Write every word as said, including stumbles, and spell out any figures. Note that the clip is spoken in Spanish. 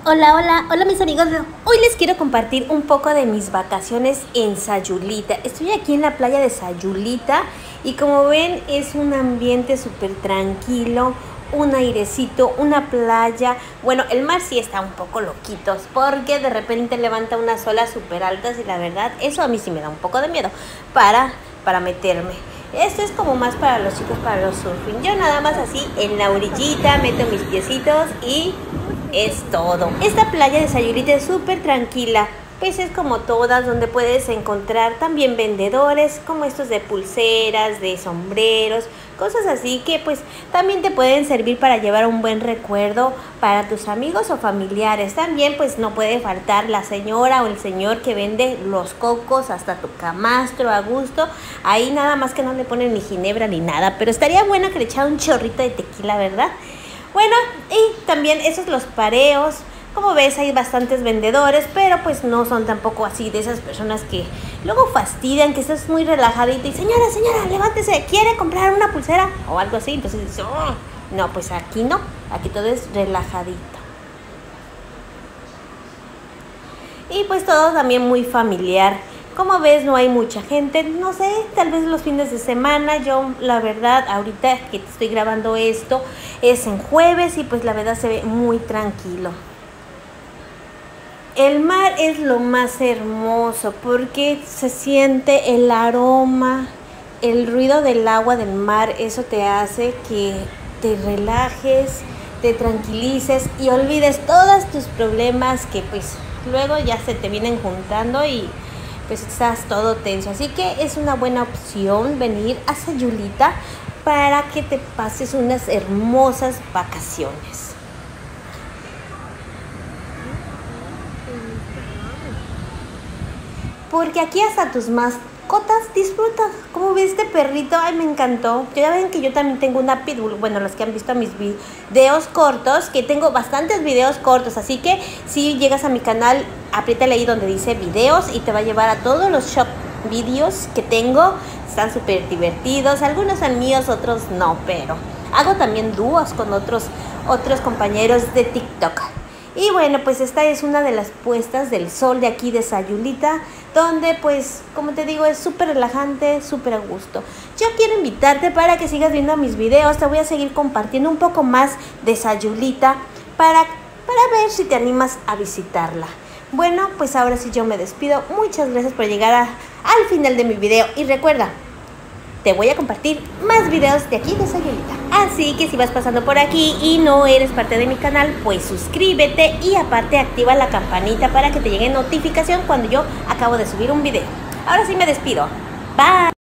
Hola, hola, hola mis amigos. Hoy les quiero compartir un poco de mis vacaciones en Sayulita. Estoy aquí en la playa de Sayulita y como ven es un ambiente súper tranquilo, un airecito, una playa. Bueno, el mar sí está un poco loquitos porque de repente levanta unas olas súper altas y la verdad eso a mí sí me da un poco de miedo para, para meterme. Esto es como más para los chicos, para los surfing. Yo nada más así en la orillita meto mis piecitos y es todo. Esta playa de Sayulita es súper tranquila, pues es como todas, donde puedes encontrar también vendedores como estos de pulseras, de sombreros, cosas así que pues también te pueden servir para llevar un buen recuerdo para tus amigos o familiares. También pues no puede faltar la señora o el señor que vende los cocos hasta tu camastro a gusto. Ahí nada más que no le ponen ni ginebra ni nada, pero estaría bueno que le echara un chorrito de tequila, ¿verdad? Bueno, y también esos los pareos. Como ves hay bastantes vendedores, pero pues no son tampoco así de esas personas que luego fastidian, que estás muy relajadita y señora, señora, levántese, ¿quiere comprar una pulsera? O algo así, entonces dices, oh, no, pues aquí no, aquí todo es relajadito. Y pues todo también muy familiar. Como ves no hay mucha gente, no sé, tal vez los fines de semana. Yo la verdad ahorita que te estoy grabando esto es en jueves y pues la verdad se ve muy tranquilo. El mar es lo más hermoso porque se siente el aroma, el ruido del agua del mar. Eso te hace que te relajes, te tranquilices y olvides todos tus problemas que pues luego ya se te vienen juntando y pues estás todo tenso. Así que es una buena opción venir a Sayulita para que te pases unas hermosas vacaciones. Porque aquí hasta tus mascotas disfrutan. Como ves este perrito, ay, me encantó. Ya ven que yo también tengo una pitbull. Bueno, los que han visto mis videos cortos, que tengo bastantes videos cortos. Así que si llegas a mi canal, apriétale ahí donde dice videos y te va a llevar a todos los shop videos que tengo. Están súper divertidos. Algunos son míos, otros no, pero hago también dúos con otros, otros compañeros de TikTok. Y bueno, pues esta es una de las puestas del sol de aquí de Sayulita, donde pues, como te digo, es súper relajante, súper a gusto. Yo quiero invitarte para que sigas viendo mis videos. Te voy a seguir compartiendo un poco más de Sayulita para, para ver si te animas a visitarla. Bueno, pues ahora sí yo me despido. Muchas gracias por llegar a, al final de mi video. Y recuerda, te voy a compartir más videos de aquí de Sayulita. Así que si vas pasando por aquí y no eres parte de mi canal, pues suscríbete y aparte activa la campanita para que te llegue notificación cuando yo acabo de subir un video. Ahora sí me despido. Bye.